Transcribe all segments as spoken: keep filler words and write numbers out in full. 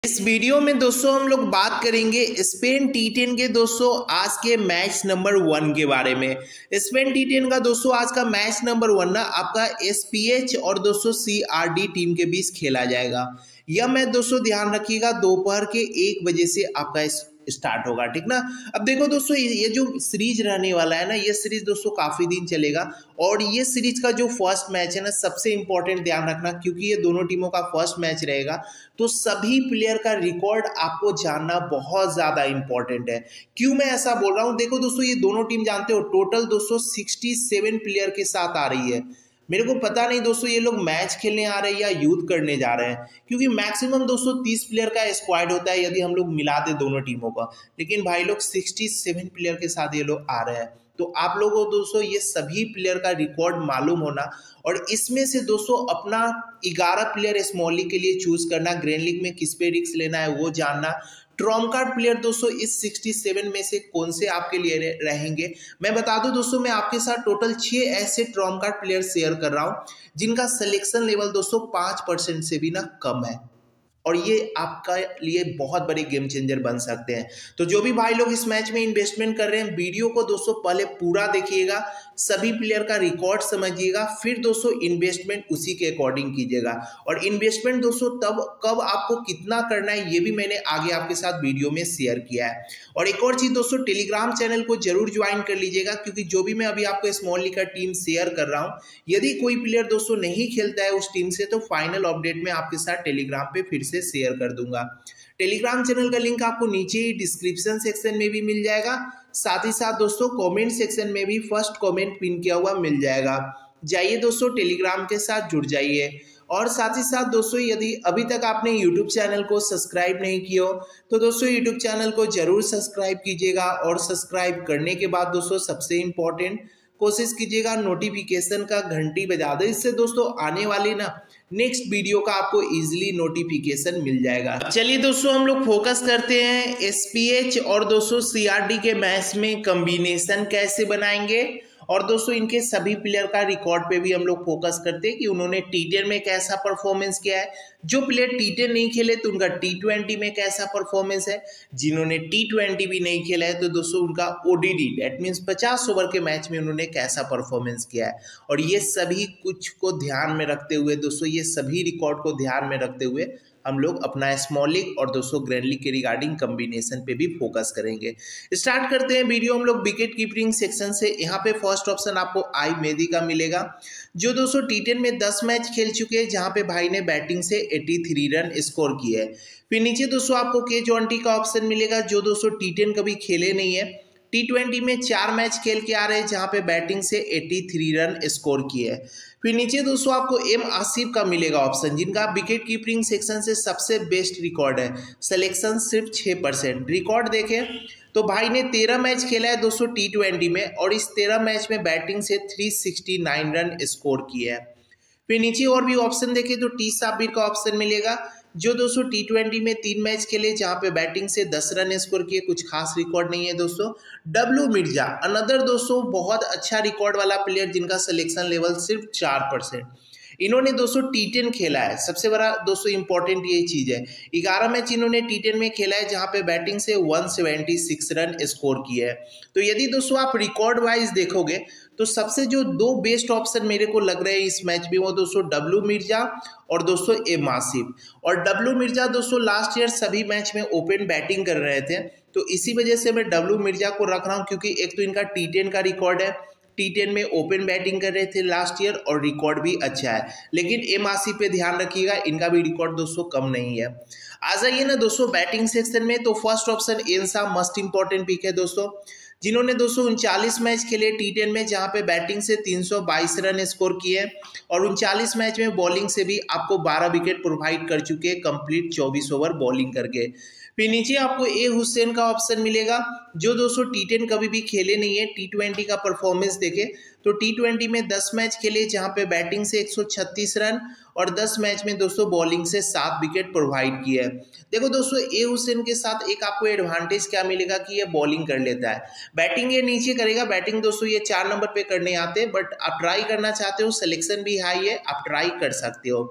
इस वीडियो में दोस्तों हम लोग बात करेंगे स्पेन टी टेन के दोस्तों आज के मैच नंबर वन के बारे में। स्पेन टी टेन का दोस्तों आज का मैच नंबर वन ना आपका एस पी एच और दोस्तों सी आर डी टीम के बीच खेला जाएगा। यह मैच दोस्तों ध्यान रखिएगा दोपहर के एक बजे से आपका स्टार्ट होगा, ठीक ना। अब देखो दोस्तों ये जो सीरीज रहने वाला है ना, ये सीरीज दोस्तों काफी दिन चलेगा और ये सीरीज का जो फर्स्ट मैच है ना सबसे इंपॉर्टेंट ध्यान रखना, क्योंकि ये दोनों टीमों का फर्स्ट मैच रहेगा तो सभी प्लेयर का रिकॉर्ड आपको जानना बहुत ज्यादा इंपॉर्टेंट है। क्यों मैं ऐसा बोल रहा हूं, देखो दोस्तों ये दोनों टीम जानते हो टोटल दोस्तों सिक्सटी सेवन प्लेयर के साथ आ रही है। मेरे को पता नहीं दोस्तों ये लोग मैच खेलने आ रहे हैं या यूथ करने जा रहे हैं, क्योंकि मैक्सिमम दोस्तों तीस प्लेयर का स्क्वाड होता है यदि हम लोग मिला दे दोनों टीमों का, लेकिन भाई लोग सिक्सटी सेवन प्लेयर के साथ ये लोग आ रहे हैं। तो आप लोगों को दोस्तों ये सभी प्लेयर का रिकॉर्ड मालूम होना और इसमें से दोस्तों अपना ग्यारह प्लेयर स्मॉल लीग के लिए चूज करना, ग्रैंड लीग में किस पे रिस्क लेना है वो जानना। ट्रम्प कार्ड प्लेयर दोस्तों इस सिक्सटी सेवन में से कौन से आपके लिए रहेंगे मैं बता दूं दोस्तों, मैं आपके साथ टोटल छह ऐसे ट्रम्प कार्ड प्लेयर शेयर कर रहा हूं जिनका सिलेक्शन लेवल दोस्तों पांच परसेंट से भी ना कम है और ये आपका लिए बहुत बड़े गेम चेंजर बन सकते हैं। तो जो भी भाई लोग इस मैच में इन्वेस्टमेंट कर रहे हैं वीडियो को दोस्तों पहले पूरा देखिएगा, सभी प्लेयर का रिकॉर्ड समझिएगा, फिर दोस्तों इन्वेस्टमेंट उसी के अकॉर्डिंग कीजिएगा। और इन्वेस्टमेंट दोस्तों तब कब आपको कितना करना है ये भी मैंने आगे आपके साथ वीडियो में शेयर किया है। और एक और चीज दोस्तों, टेलीग्राम चैनल को जरूर ज्वाइन कर लीजिएगा, क्योंकि जो भी मैं अभी आपको स्मॉल लीग का टीम शेयर कर रहा हूँ यदि कोई प्लेयर दोस्तों नहीं खेलता है उस टीम से तो फाइनल अपडेट में आपके साथ टेलीग्राम पे फिर से शेयर कर दूंगा। टेलीग्राम चैनल का लिंक आपको नीचे ही डिस्क्रिप्शन सेक्शन में भी मिल जाएगा, साथ ही साथ दोस्तों कमेंट सेक्शन में भी फर्स्ट कमेंट पिन किया हुआ मिल जाएगा। जाइए दोस्तों टेलीग्राम के साथ जुड़ जाइए। और साथ ही साथ दोस्तों यदि अभी तक आपने यूट्यूब चैनल को सब्सक्राइब नहीं किया हो तो दोस्तों यूट्यूब चैनल को जरूर सब्सक्राइब कीजिएगा और सब्सक्राइब करने के बाद दोस्तों सबसे इंपॉर्टेंट कोशिश कीजिएगा नोटिफिकेशन का घंटी बजा दो, इससे दोस्तों आने वाली ना नेक्स्ट वीडियो का आपको इजीली नोटिफिकेशन मिल जाएगा। चलिए दोस्तों हम लोग फोकस करते हैं एस पी एच और दोस्तों सी आर डी के मैच में कॉम्बिनेशन कैसे बनाएंगे और दोस्तों इनके सभी प्लेयर का रिकॉर्ड पे भी हम लोग फोकस करते हैं कि उन्होंने टी टेन में कैसा परफॉर्मेंस किया है, जो प्लेयर टी टेन नहीं खेले तो उनका टी ट्वेंटी में कैसा परफॉर्मेंस है, जिन्होंने टी ट्वेंटी भी नहीं खेला है तो दोस्तों उनका O D D that means पचास ओवर के मैच में उन्होंने कैसा परफॉर्मेंस किया है। और ये सभी कुछ को ध्यान में रखते हुए दोस्तों ये सभी रिकॉर्ड को ध्यान में रखते हुए हम लोग अपना स्मॉल लीग और दोस्तों ग्रैंड लीग के रिगार्डिंग कॉम्बिनेशन पे भी फोकस करेंगे। स्टार्ट करते हैं वीडियो हम लोग विकेट कीपिंग सेक्शन से। यहाँ पे फर्स्ट ऑप्शन आपको आई मेहदी का मिलेगा, जो दोस्तों टी टेन में दस मैच खेल चुके हैं, जहाँ पे भाई ने बैटिंग से तिरासी रन स्कोर किए है। फिर नीचे दोस्तों आपको के ट्वेंटी का ऑप्शन मिलेगा, जो दोस्तों टी टेन कभी खेले नहीं है, टी ट्वेंटी में चार मैच खेल के आ रहे हैं, जहाँ पे बैटिंग से तिरासी रन स्कोर किए है। फिर नीचे दोस्तों आपको एम आसिफ का मिलेगा ऑप्शन, जिनका विकेट कीपिंग सेक्शन से सबसे बेस्ट रिकॉर्ड है, सिलेक्शन सिर्फ छः परसेंट। रिकॉर्ड देखें तो भाई ने तेरह मैच खेला है दोस्तों टी ट्वेंटी में और इस तेरह मैच में बैटिंग से तीन सौ उनहत्तर रन स्कोर किए हैं। फिर नीचे और भी ऑप्शन देखें तो टी साबिर का ऑप्शन मिलेगा, जो दोस्तों टी ट्वेंटी में तीन मैच खेले जहां पे बैटिंग से दस रन स्कोर किए, कुछ खास रिकॉर्ड नहीं है दोस्तों। डब्ल्यू मिर्जा अनदर दोस्तों बहुत अच्छा रिकॉर्ड वाला प्लेयर, जिनका सिलेक्शन लेवल सिर्फ चार परसेंट। इन्होंने दोस्तों टी टेन खेला है, सबसे बड़ा दोस्तों इंपॉर्टेंट ये चीज है, ग्यारह मैच इन्होंने टी टेन में खेला है जहां पे बैटिंग से एक सौ छिहत्तर रन स्कोर किए हैं। तो यदि दोस्तों आप रिकॉर्ड वाइज देखोगे तो सबसे जो दो बेस्ट ऑप्शन मेरे को लग रहे हैं इस मैच में वो दोस्तों डब्ल्यू मिर्जा और दोस्तों एम आसिफ। और डब्ल्यू मिर्जा दोस्तों लास्ट ईयर सभी मैच में ओपन बैटिंग कर रहे थे, तो इसी वजह से मैं डब्ल्यू मिर्जा को रख रहा हूँ, क्योंकि एक तो इनका टी टेन का रिकॉर्ड है, टी टेन में ओपन बैटिंग कर रहे थे लास्ट ईयर और रिकॉर्ड भी अच्छा है। लेकिन एम आसिफ पे ध्यान रखिएगा, इनका भी रिकॉर्ड दोस्तों कम नहीं है। आ जाइए ना दोस्तों बैटिंग सेक्शन में, तो फर्स्ट ऑप्शन एनसा मस्ट इंपॉर्टेंट पिक है दोस्तों, जिन्होंने दोस्तों उनचालीस मैच खेले टी टेन में, जहां पे बैटिंग से तीन सौ बाईस रन स्कोर किए और उनचालीस मैच में बॉलिंग से भी आपको बारह विकेट प्रोवाइड कर चुके हैं कंप्लीट चौबीस ओवर बॉलिंग करके। फिर नीचे आपको ए हुसैन का ऑप्शन मिलेगा, जो दोस्तों टी टेन कभी भी खेले नहीं है, टी ट्वेंटी का परफॉर्मेंस देखे तो टी ट्वेंटी में दस मैच खेले जहां पे बैटिंग से एक सौ छत्तीस रन और दस मैच में दोस्तों बॉलिंग से सात विकेट प्रोवाइड किए है। देखो दोस्तों ए हुसैन के साथ एक आपको एडवांटेज क्या मिलेगा कि ये बॉलिंग कर लेता है, बैटिंग ये नीचे करेगा, बैटिंग दोस्तों ये चार नंबर पे करने आते हैं, बट आप ट्राई करना चाहते हो, सिलेक्शन भी हाई है, आप ट्राई कर सकते हो।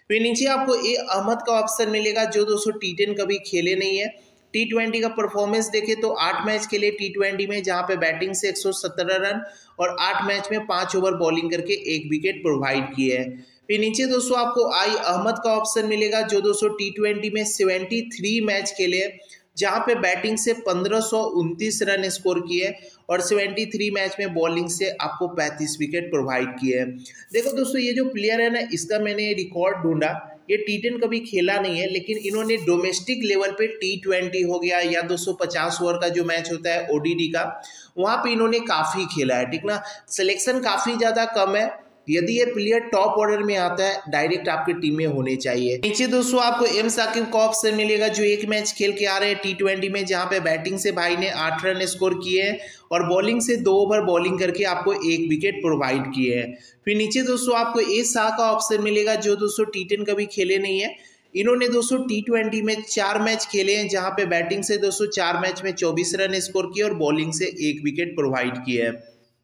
फिर नीचे आपको ए अहमद का ऑप्शन मिलेगा जो दोस्तों टी टेन कभी खेले नहीं है। टी ट्वेंटी का परफॉर्मेंस देखें तो आठ मैच खेले टी ट्वेंटी में, जहां पे बैटिंग से एक सौ सत्रह रन और आठ मैच में पाँच ओवर बॉलिंग करके एक विकेट प्रोवाइड किए हैं। फिर नीचे दोस्तों आपको आई अहमद का ऑप्शन मिलेगा जो दोस्तों टी ट्वेंटी में तिहत्तर मैच खेले, जहां पे बैटिंग से पंद्रह सौ उनतीस रन स्कोर किए और तिहत्तर मैच में बॉलिंग से आपको पैंतीस विकेट प्रोवाइड किए हैं। देखो दोस्तों ये जो प्लेयर है ना, इसका मैंने रिकॉर्ड ढूंढा, ये टी टेन कभी खेला नहीं है, लेकिन इन्होंने डोमेस्टिक लेवल पे टी ट्वेंटी हो गया या दो सौ पचास ओवर का जो मैच होता है ओडीडी का, वहाँ पे इन्होंने काफ़ी खेला है, ठीक ना। सिलेक्शन काफ़ी ज़्यादा कम है। यदि ये प्लेयर टॉप ऑर्डर में आता है, डायरेक्ट आपकी टीम में होने चाहिए। नीचे दोस्तों आपको एम साकिब का ऑप्शन मिलेगा जो एक मैच खेल के आ रहे हैं टी ट्वेंटी में, जहां पे बैटिंग से भाई ने आठ रन स्कोर किए हैं और बॉलिंग से दो ओवर बॉलिंग करके आपको एक विकेट प्रोवाइड किए हैं। फिर नीचे दोस्तों आपको ए शाह का ऑप्शन मिलेगा जो दोस्तों टी टेन कभी खेले नहीं है। इन्होंने दोस्तों टी ट्वेंटी में चार मैच खेले हैं, जहां पे बैटिंग से दोस्तों चार मैच में चौबीस रन स्कोर किए और बॉलिंग से एक विकेट प्रोवाइड किए हैं।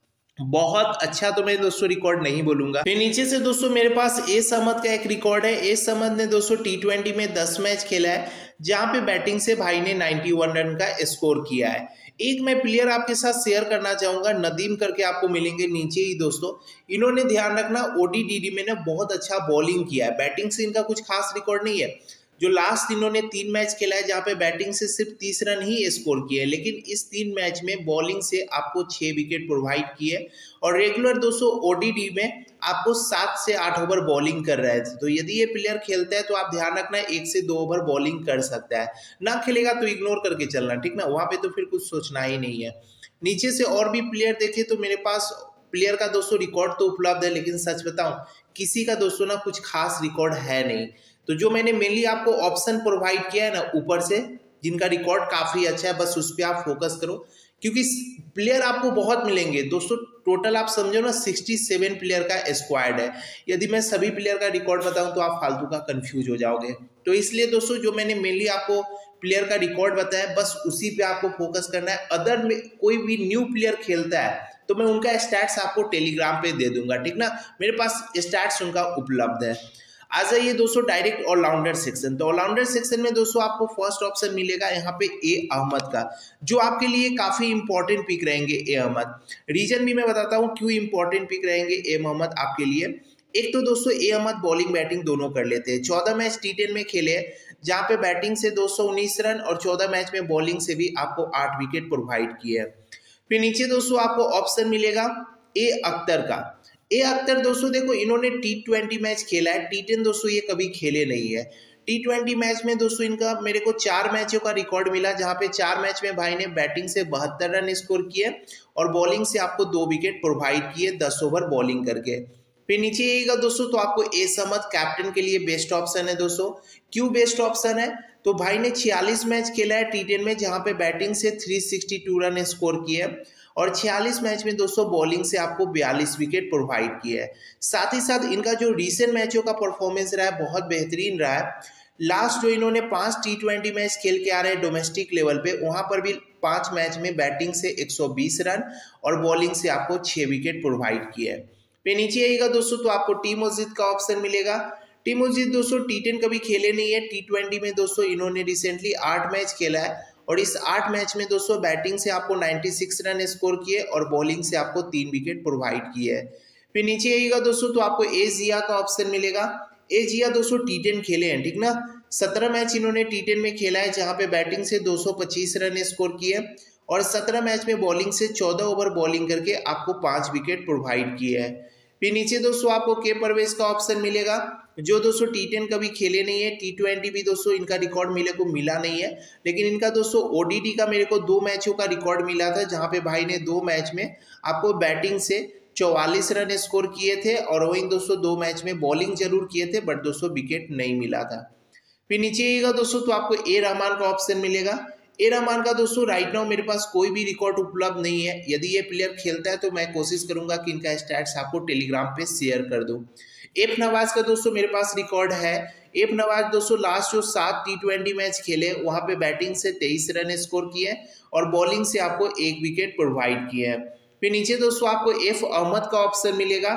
बहुत अच्छा तो मैं दोस्तों रिकॉर्ड नहीं बोलूंगा। फिर नीचे से दोस्तों मेरे पास एस अहमद का एक रिकॉर्ड है। एस अहमद ने दोस्तों टी ट्वेंटी में दस मैच खेला है, जहां पे बैटिंग से भाई ने इक्यानवे रन का स्कोर किया है। एक मैं प्लेयर आपके साथ शेयर करना चाहूंगा, नदीम करके आपको मिलेंगे नीचे ही दोस्तों। इन्होंने ध्यान रखना ओडीडी में ना बहुत अच्छा बॉलिंग किया है, बैटिंग से इनका कुछ खास रिकॉर्ड नहीं है। जो लास्ट इन्होंने तीन मैच खेला है, जहां पे बैटिंग से सिर्फ तीस रन ही स्कोर किए हैं, लेकिन इस तीन मैच में बॉलिंग से आपको छह विकेट प्रोवाइड किए और रेगुलर दोस्तों ओडीडी में आपको सात से आठ ओवर बॉलिंग कर रहे थे। तो यदि ये प्लेयर खेलता है तो आप ध्यान रखना एक से दो ओवर बॉलिंग कर सकता है, ना खेलेगा तो इग्नोर करके चलना, ठीक ना। वहां पे तो फिर कुछ सोचना ही नहीं है। नीचे से और भी प्लेयर देखे तो मेरे पास प्लेयर का दोस्तों रिकॉर्ड तो उपलब्ध है, लेकिन सच बताऊं किसी का दोस्तों ना कुछ खास रिकॉर्ड है नहीं। तो जो मैंने मेनली आपको ऑप्शन प्रोवाइड किया है ना ऊपर से, जिनका रिकॉर्ड काफी अच्छा है, बस उस पर आप फोकस करो, क्योंकि प्लेयर आपको बहुत मिलेंगे दोस्तों। टोटल आप समझो ना सड़सठ प्लेयर का स्क्वाड है। यदि मैं सभी प्लेयर का रिकॉर्ड बताऊं तो आप फालतू का कंफ्यूज हो जाओगे। तो इसलिए दोस्तों जो मैंने मेनली आपको प्लेयर का रिकॉर्ड बताया, बस उसी पे आपको फोकस करना है। अदर में कोई भी न्यू प्लेयर खेलता है तो मैं उनका स्टैट्स आपको टेलीग्राम पे दे दूंगा, ठीक ना। मेरे पास स्टैट्स उनका उपलब्ध है। आ जाइए दोस्तों डायरेक्ट ऑलराउंडर सेक्शन। तो ऑलराउंडर सेक्शन में दोस्तों आपको फर्स्ट ऑप्शन मिलेगा यहाँ पे ए अहमद का, जो आपके लिए काफी इंपॉर्टेंट पिक रहेंगे ए अहमद। रीजन भी मैं बताता हूँ क्यों इंपॉर्टेंट पिक रहेंगे ए अहमद आपके लिए। एक तो दोस्तों ए अहमद बॉलिंग बैटिंग दोनों कर लेते हैं। चौदह मैच टी टेन में खेले, जहां पे बैटिंग से दो सौ उन्नीस रन और चौदह मैच में बॉलिंग से भी आपको आठ विकेट प्रोवाइड किए हैं। फिर नीचे दोस्तों आपको ऑप्शन मिलेगा ए अख्तर का। ए अख्तर दोस्तों देखो इन्होंने टी ट्वेंटी मैच खेला है, टी टेन दोस्तों ये कभी खेले नहीं है। टी ट्वेंटी मैच में दोस्तों इनका मेरे को चार मैचों का रिकॉर्ड मिला, जहां पे चार मैच में भाई ने बैटिंग से बहत्तर रन स्कोर किए और बॉलिंग से आपको दो विकेट प्रोवाइड किए दस ओवर बॉलिंग करके। फिर नीचे आइएगा दोस्तों तो आपको एस अहमद कैप्टन के लिए बेस्ट ऑप्शन है दोस्तों। क्यों बेस्ट ऑप्शन है? तो भाई ने छियालीस मैच खेला है टी टेन में, जहां पे बैटिंग से तीन सौ बासठ रन स्कोर किए और छियालीस मैच में दोस्तों बॉलिंग से आपको बयालीस विकेट प्रोवाइड किए है। साथ ही साथ इनका जो रिसेंट मैचों का परफॉर्मेंस रहा है बहुत बेहतरीन रहा है। लास्ट जो इन्होंने पांच टी ट्वेंटी मैच खेल के आ रहे हैं डोमेस्टिक लेवल पे, वहां पर भी पांच मैच में बैटिंग से एक सौ बीस रन और बॉलिंग से आपको छह विकेट प्रोवाइड किए है। फिर नीचे आइएगा दोस्तों तो आपको टी मस्जिद का ऑप्शन मिलेगा। टी मस्जिद दोस्तों टी टेन कभी खेले नहीं है, टी ट्वेंटी में दोस्तों इन्होंने रिसेंटली आठ मैच खेला है और इस आठ मैच में दोस्तों बैटिंग से आपको छियानवे रन स्कोर किए और बॉलिंग से आपको तीन विकेट प्रोवाइड किए है। फिर नीचे आइएगा दोस्तों तो आपको ए जिया का ऑप्शन मिलेगा। ए जिया दोस्तों टी टेन खेले हैं, ठीक ना। सत्रह मैच इन्होंने टी टेन में खेला है, जहां पे बैटिंग से दो सौ पच्चीस रन स्कोर किए और सत्रह मैच में बॉलिंग से चौदह ओवर बॉलिंग करके आपको पांच विकेट प्रोवाइड किए है। फिर नीचे दोस्तों आपको के परवेज का ऑप्शन मिलेगा, जो दोस्तों टी टेन कभी खेले नहीं है, टी ट्वेंटी भी दोस्तों इनका रिकॉर्ड मेरे को मिला नहीं है, लेकिन इनका दोस्तों ओडीडी का मेरे को दो मैचों का रिकॉर्ड मिला था, जहां पे भाई ने दो मैच में आपको बैटिंग से चौवालीस रन स्कोर किए थे और वहीं दोस्तों दो मैच में बॉलिंग जरूर किए थे, बट दोस्तों विकेट नहीं मिला था। फिर नीचे आइएगा दोस्तों तो आपको ए रहमान का ऑप्शन मिलेगा। ए रहमान का दोस्तों राइट नाउ मेरे पास कोई भी रिकॉर्ड उपलब्ध नहीं है। यदि ये प्लेयर खेलता है तो मैं कोशिश करूंगा कि इनका स्टैट्स आपको टेलीग्राम पे शेयर कर दूं। एफ नवाज का दोस्तों मेरे पास रिकॉर्ड है। एफ नवाज दोस्तों लास्ट जो सात टी ट्वेंटी मैच खेले, वहां पे बैटिंग से तेईस रन स्कोर किए और बॉलिंग से आपको एक विकेट प्रोवाइड किए हैं। फिर नीचे दोस्तों आपको एफ अहमद का ऑप्शन मिलेगा।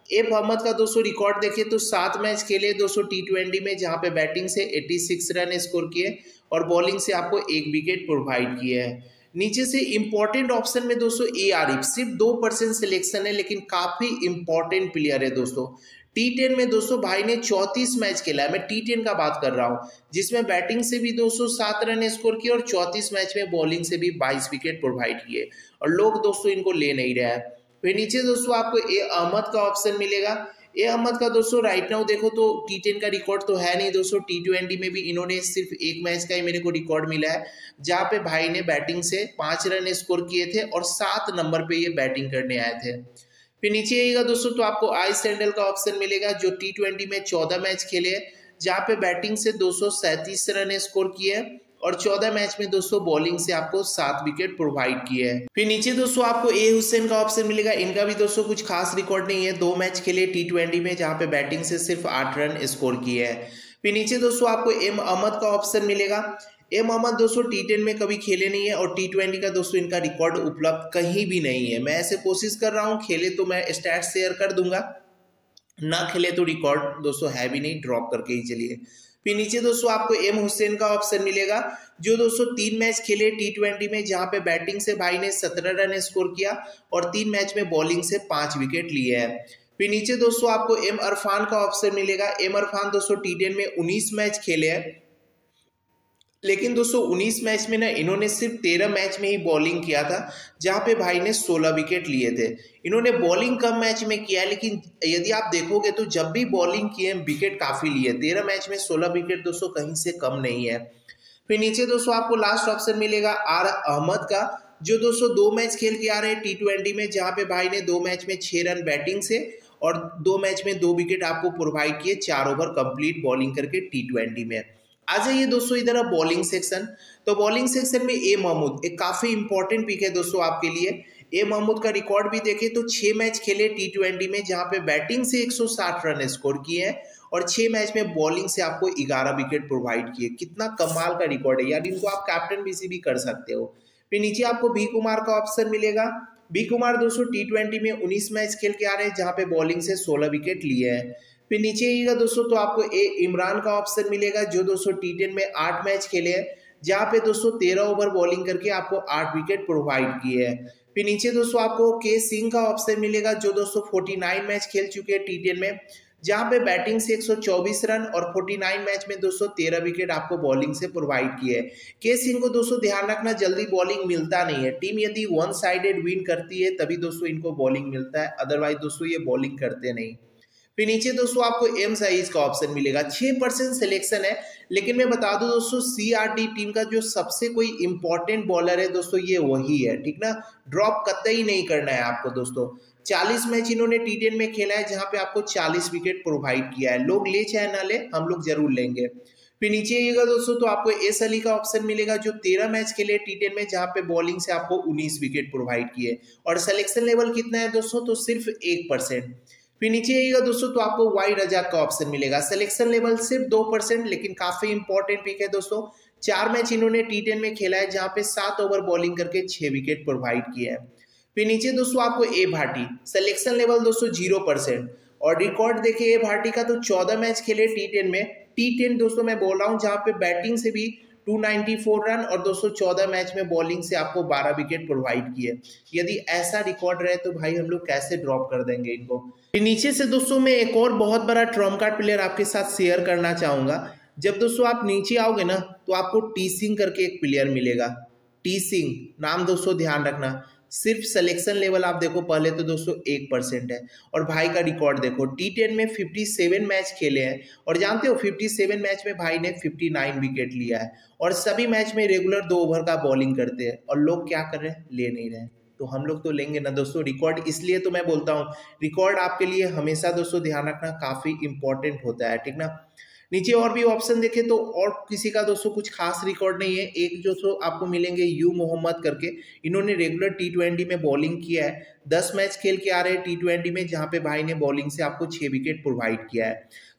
एफ अहमद का दोस्तों रिकॉर्ड देखें तो सात मैच खेले दोस्तों टी ट्वेंटी में, जहां पे बैटिंग से छियासी रन स्कोर किए और बॉलिंग से आपको एक विकेट प्रोवाइड किया है। नीचे से इंपॉर्टेंट ऑप्शन में दोस्तों ए आरिफ, सिर्फ दो परसेंट सिलेक्शन है लेकिन काफी इंपॉर्टेंट प्लेयर है दोस्तों। टी टेन में दोस्तों भाई ने चौंतीस मैच खेला है, मैं टी टेन का बात कर रहा हूं, जिसमें बैटिंग से भी दोस्तों सात रन स्कोर किए और चौंतीस मैच में बॉलिंग से भी बाईस विकेट प्रोवाइड किए, और लोग दोस्तों इनको ले नहीं रहे हैं। फिर नीचे दोस्तों आपको ए अहमद का ऑप्शन मिलेगा। ए अहमद का दोस्तों राइट नाउ देखो तो टी टेन का रिकॉर्ड तो है नहीं दोस्तों, टी ट्वेंटी में भी इन्होंने सिर्फ एक मैच का ही मेरे को रिकॉर्ड मिला है, जहां पे भाई ने बैटिंग से पांच रन स्कोर किए थे और सात नंबर पे ये बैटिंग करने आए थे। फिर नीचे आइएगा दोस्तों तो आपको आई सैंडल का ऑप्शन मिलेगा, जो टी ट्वेंटी में चौदह मैच खेले, जहां पे बैटिंग से दो सौ सैंतीस रन स्कोर किए और चौदह मैच में दोस्तों बॉलिंग से आपको सात विकेट प्रोवाइड किए हैं। फिर नीचे दोस्तों आपको ए हुसैन का ऑप्शन मिलेगा। इनका भी दोस्तों कुछ खास रिकॉर्ड नहीं है, दो मैच खेले टी ट्वेंटी में, जहां पे बैटिंग से सिर्फ आठ रन स्कोर किए हैं। फिर नीचे दोस्तों आपको एम अहमद का ऑप्शन मिलेगा। एम अहमद दोस्तों टी टेन में कभी खेले नहीं है और टी ट्वेंटी का दोस्तों इनका रिकॉर्ड उपलब्ध कहीं भी नहीं है। मैं ऐसे कोशिश कर रहा हूँ, खेले तो मैं स्टैट शेयर कर दूंगा, ना खेले तो रिकॉर्ड दोस्तों है भी नहीं, ड्रॉप करके ही चलिए। फिर नीचे दोस्तों आपको एम हुसैन का ऑप्शन मिलेगा, जो दोस्तों तीन मैच खेले टी ट्वेंटी में, जहां पे बैटिंग से भाई ने सत्रह रन स्कोर किया और तीन मैच में बॉलिंग से पांच विकेट लिए हैं। फिर नीचे दोस्तों आपको एम अरफान का ऑप्शन मिलेगा। एम अरफान दोस्तों टी टेन में उन्नीस मैच खेले हैं, लेकिन दोस्तों उन्नीस मैच में ना इन्होंने सिर्फ तेरह मैच में ही बॉलिंग किया था, जहां पे भाई ने सोलह विकेट लिए थे। इन्होंने बॉलिंग कम मैच में किया है, लेकिन यदि आप देखोगे तो जब भी बॉलिंग किए विकेट काफी लिए, तेरह मैच में सोलह विकेट दोस्तों कहीं से कम नहीं है। फिर नीचे दोस्तों आपको लास्ट ऑप्शन मिलेगा आर अहमद का, जो दोस्तों दो मैच खेल के आ रहे हैं टी ट्वेंटी में, जहां पे भाई ने दो मैच में छह रन बैटिंग से और दो मैच में दो विकेट आपको प्रोवाइड किए, चार ओवर कंप्लीट बॉलिंग करके टी ट्वेंटी में। आ जाइए दोस्तों इधर अब बॉलिंग सेक्शन। तो बॉलिंग सेक्शन में ए महमूद एक काफी इंपॉर्टेंट पिक है दोस्तों आपके लिए। ए महमूद का रिकॉर्ड भी देखें तो छह मैच खेले टी ट्वेंटी में, जहां पे बैटिंग से एक सौ साठ रन स्कोर किए हैं और छह मैच में बॉलिंग से आपको ग्यारह विकेट प्रोवाइड किए। कितना कमाल का रिकॉर्ड है यार, इनको आप कैप्टन बीसी भी कर सकते हो। फिर नीचे आपको बी कुमार का ऑप्शन मिलेगा। बी कुमार दोस्तों टी ट्वेंटी में उन्नीस मैच खेल के आ रहे हैं, जहां पे बॉलिंग से सोलह विकेट लिए हैं। फिर नीचे आइएगा दोस्तों तो आपको ए इमरान का ऑप्शन मिलेगा, जो दोस्तों टी टेन में आठ मैच खेले हैं, जहां पे दोस्तों तेरह ओवर बॉलिंग करके आपको आठ विकेट प्रोवाइड किए हैं। फिर नीचे दोस्तों आपको के सिंह का ऑप्शन मिलेगा, जो दोस्तों उनचास मैच खेल चुके हैं टी टेन में, जहां पे बैटिंग से एक सौ चौबीस रन और उनचास मैच में दोस्तों तेरह विकेट आपको बॉलिंग से प्रोवाइड किए हैं। के सिंह को दोस्तों ध्यान रखना, जल्दी बॉलिंग मिलता नहीं है, टीम यदि वन साइडेड विन करती है तभी दोस्तों इनको बॉलिंग मिलता है, अदरवाइज दोस्तों ये बॉलिंग करते नहीं। फिर नीचे दोस्तों आपको एम साइज का ऑप्शन मिलेगा। छह परसेंट सिलेक्शन है, लेकिन मैं बता दूं दोस्तों सीआरडी टीम का जो सबसे कोई इंपॉर्टेंट बॉलर है दोस्तों ये वही है, ठीक ना, ड्रॉप कतई नहीं करना है आपको दोस्तों। चालीस मैच इन्होंने टी टेन में खेला है, जहां पे आपको चालीस विकेट प्रोवाइड किया है। लोग ले चाहे ना ले, हम लोग जरूर लेंगे। फिर नीचे आइएगा दोस्तों तो आपको एस अली का ऑप्शन मिलेगा, जो तेरह मैच खेले टी टेन में, जहां पे बॉलिंग से आपको उन्नीस विकेट प्रोवाइड किए और सिलेक्शन लेवल कितना है दोस्तों, तो सिर्फ एक परसेंट। फिर नीचे आइएगा दोस्तों तो आपको वाई रजाक का ऑप्शन मिलेगा, सिलेक्शन लेवल सिर्फ दो परसेंट, लेकिन काफी इंपॉर्टेंट पिक है दोस्तों। चार मैच इन्होंने टी टेन में खेला है, जहां पे सात ओवर बॉलिंग करके छह विकेट प्रोवाइड किए हैं। फिर नीचे दोस्तों आपको ए भाटी, सिलेक्शन लेवल दोस्तों जीरो परसेंट और रिकॉर्ड देखिए ए भाटी का तो चौदह मैच खेले टी टेन में, टी टेन दोस्तों मैं बोल रहा हूँ, जहां पे बैटिंग से भी दो सौ चौरानवे रन और दोस्तों चौदह मैच में बॉलिंग से आपको बारह विकेट प्रोवाइड किए। यदि ऐसा रिकॉर्ड रहे तो भाई हम लोग कैसे ड्रॉप कर देंगे इनको। फिर नीचे से दोस्तों मैं एक और बहुत बड़ा ट्रम्प कार्ड प्लेयर आपके साथ शेयर करना चाहूंगा। जब दोस्तों आप नीचे आओगे ना तो आपको टी सिंह करके एक प्लेयर मिलेगा, टी सिंह नाम दोस्तों ध्यान रखना। सिर्फ सिलेक्शन लेवल आप देखो पहले तो दोस्तों एक परसेंट है और भाई का रिकॉर्ड देखो, टी टेन में सत्तावन मैच खेले हैं और जानते हो सत्तावन मैच में भाई ने उनसठ विकेट लिया है और सभी मैच में रेगुलर दो ओवर का बॉलिंग करते हैं और लोग क्या कर रहे हैं, ले नहीं रहे। तो हम लोग तो लेंगे ना दोस्तों रिकॉर्ड, इसलिए तो मैं बोलता हूँ रिकॉर्ड आपके लिए हमेशा दोस्तों ध्यान रखना काफी इंपॉर्टेंट होता है, ठीक ना। नीचे और भी ऑप्शन देखें तो और किसी का दोस्तों कुछ खास रिकॉर्ड नहीं है। एक जो सो आपको मिलेंगे यू मोहम्मद करके, इन्होंने रेगुलर टी ट्वेंटी में बॉलिंग किया है, दस मैच खेल के आ रहे हैं टी ट्वेंटी में, जहां पे भाई ने बॉलिंग से आपको छह विकेट प्रोवाइड किया है।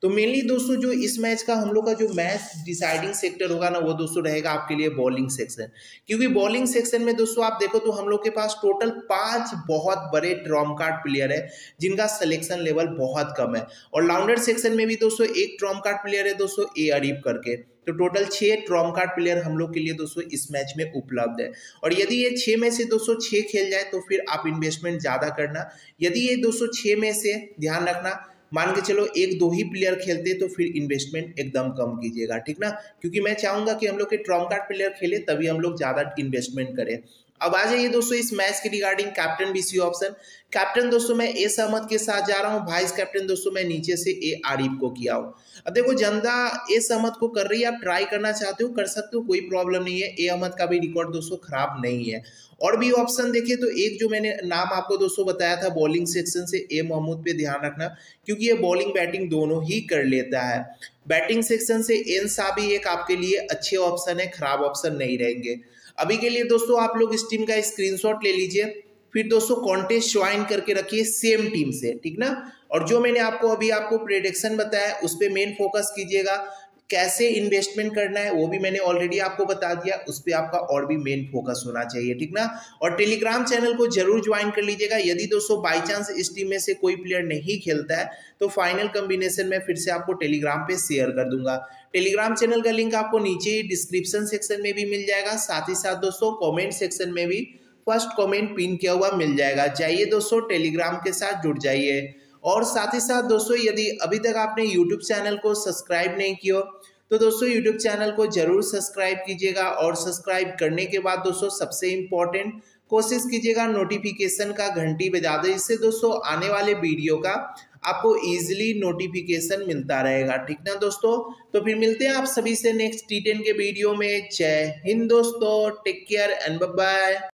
तो मेनली दोस्तों जो इस मैच का हम लोग का जो मैच डिसाइडिंग सेक्टर होगा ना वो दोस्तों रहेगा आपके लिए बॉलिंग सेक्शन, क्योंकि बॉलिंग सेक्शन में दोस्तों आप देखो तो हम लोग के पास टोटल पांच बहुत बड़े ट्रम्प कार्ड प्लेयर है जिनका सिलेक्शन लेवल बहुत कम है, और लाउंडर सेक्शन में भी दोस्तों एक ट्रम्प कार्ड प्लेयर है दोस्तों ए अरीब करके। तो टोटल छह ट्रम्प कार्ड प्लेयर हम लोग के लिए दोस्तों इस मैच में उपलब्ध है, और यदि ये छह में से दोस्तों छह खेल जाए तो फिर आप इन्वेस्टमेंट ज्यादा करना, यदि ये दोस्तों छह में से ध्यान रखना मान के चलो एक दो ही प्लेयर खेलते तो फिर इन्वेस्टमेंट एकदम कम कीजिएगा, ठीक ना, क्योंकि मैं चाहूंगा कि हम लोग के ट्रम्प कार्ड प्लेयर खेले तभी हम लोग ज्यादा इन्वेस्टमेंट करें। अब आ जाइए दोस्तों इस मैच के रिगार्डिंग कैप्टन बीसी ऑप्शन। कैप्टन दोस्तों मैं एस अहमद के साथ जा रहा हूँ, वाइस कैप्टन दोस्तों मैं नीचे से ए आरिफ को किया हूँ। अब देखो जनता एस अहमद को कर रही है, आप ट्राई करना चाहते हो कर सकते हो, कोई प्रॉब्लम नहीं है, ए अहमद का भी रिकॉर्ड दोस्तों खराब नहीं है। और भी ऑप्शन देखिए तो एक जो मैंने नाम आपको दोस्तों बताया था बॉलिंग सेक्शन से ए महमूद पे ध्यान रखना, क्योंकि ये बॉलिंग बैटिंग दोनों ही कर लेता है। बैटिंग सेक्शन से एन सा भी एक आपके लिए अच्छे ऑप्शन है, खराब ऑप्शन नहीं रहेंगे। अभी के लिए दोस्तों आप लोग इस टीम का स्क्रीनशॉट ले लीजिए, फिर दोस्तों कॉन्टेस्ट ज्वाइन करके रखिए सेम टीम से, ठीक ना। और जो मैंने आपको अभी आपको प्रेडिक्शन बताया उस पर मेन फोकस कीजिएगा, कैसे इन्वेस्टमेंट करना है वो भी मैंने ऑलरेडी आपको बता दिया, उस पर आपका और भी मेन फोकस होना चाहिए, ठीक ना। और टेलीग्राम चैनल को जरूर ज्वाइन कर लीजिएगा, यदि दोस्तों बाई चांस इस टीम में से कोई प्लेयर नहीं खेलता है तो फाइनल कॉम्बिनेशन में फिर से आपको टेलीग्राम पे शेयर कर दूंगा। टेलीग्राम चैनल का लिंक आपको नीचे ही डिस्क्रिप्शन सेक्शन में भी मिल जाएगा, साथ ही साथ दोस्तों कॉमेंट सेक्शन में भी फर्स्ट कमेंट पिन किया हुआ मिल जाएगा। जाइए दोस्तों टेलीग्राम के साथ जुड़ जाइए। और साथ ही साथ दोस्तों यदि अभी तक आपने यूट्यूब चैनल को सब्सक्राइब नहीं किया तो दोस्तों यूट्यूब चैनल को जरूर सब्सक्राइब कीजिएगा, और सब्सक्राइब करने के बाद दोस्तों सबसे इम्पोर्टेंट कोशिश कीजिएगा नोटिफिकेशन का घंटी बजा दे, इससे दोस्तों आने वाले वीडियो का आपको इजीली नोटिफिकेशन मिलता रहेगा, ठीक ना दोस्तों। तो फिर मिलते हैं आप सभी से नेक्स्ट टी टेन के वीडियो में। जय हिंद दोस्तों, take care and bye bye.